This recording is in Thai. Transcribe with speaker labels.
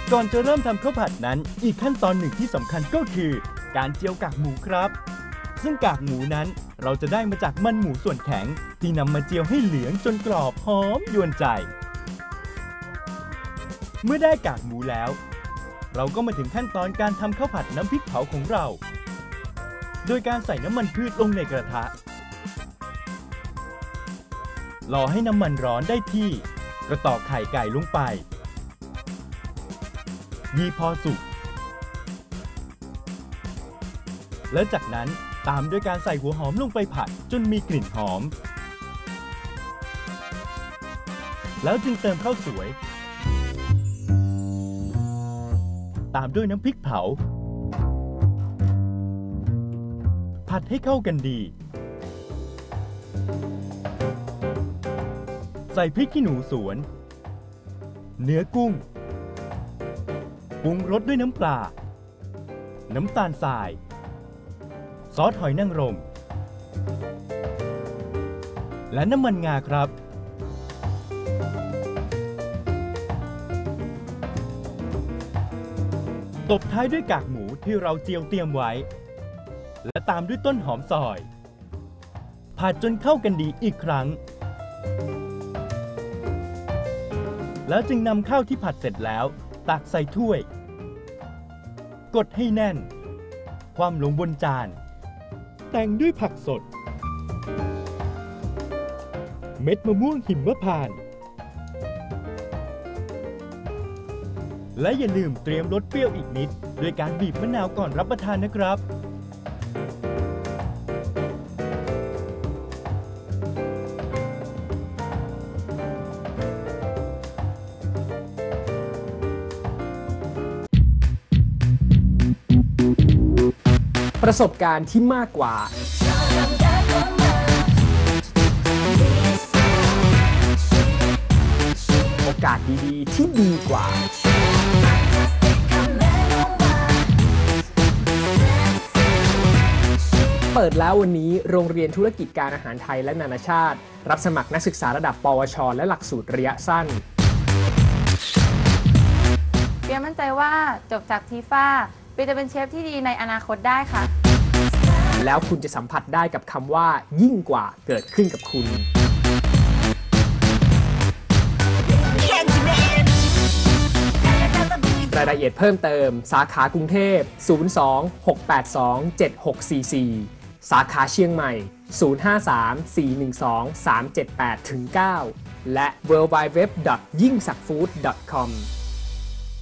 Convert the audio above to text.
Speaker 1: ก่อนจะเริ่มทำข้าวผัดนั้นอีกขั้นตอนหนึ่งที่สำคัญก็คือการเจียวกากหมูครับซึ่งกากหมูนั้นเราจะได้มาจากมันหมูส่วนแข็งที่นำมาเจียวให้เหลืองจนกรอบหอมยวนใจเมื่อได้กากหมูแล้วเราก็มาถึงขั้นตอนการทำข้าวผัดน้ำพริกเผาของเราโดยการใส่น้ำมันพืชลงในกระทะรอให้น้ำมันร้อนได้ที่ก็ตอกไข่ไก่ลงไปยีพอสุกแล้วจากนั้นตามด้วยการใส่หัวหอมลงไปผัดจนมีกลิ่นหอมแล้วจึงเติมข้าวสวยตามด้วยน้ำพริกเผาผัดให้เข้ากันดีใส่พริกขี้หนูสวนเนื้อกุ้งปรุงรสด้วยน้ำปลาน้ำตาลทรายซอสหอยนางรมและน้ำมันงาครับตบท้ายด้วยกากหมูที่เราเจียวเตรียมไว้และตามด้วยต้นหอมซอยผัดจนเข้ากันดีอีกครั้งแล้วจึงนำข้าวที่ผัดเสร็จแล้วตักใส่ถ้วยกดให้แน่นคว่ำลงบนจานแต่งด้วยผักสดเม็ดมะม่วงหิมพานต์และอย่าลืมเตรียมรสเปรี้ยวอีกนิดด้วยการบีบมะนาวก่อนรับประทานนะครับ
Speaker 2: ประสบการณ์ที่มากกว่าโอกาสดีๆที่ดีกว่าเปิดแล้ววันนี้โรงเรียนธุรกิจการอาหารไทยและนานาชาติรับสมัครนักศึกษาระดับปวชและหลักสูตรระยะสั้น
Speaker 3: เปียมั่นใจว่าจบจากทีฟ้าเปียจะเป็นเชฟที่ดีในอนาคตได้ค่ะ
Speaker 2: แล้วคุณจะสัมผัสได้กับคำว่ายิ่งกว่าเกิดขึ้นกับคุณรายละเอียดเพิ่มเติมสาขากรุงเทพ02-682-7644สาขาเชียงใหม่053-412-378-9และ www.yingsakfood.com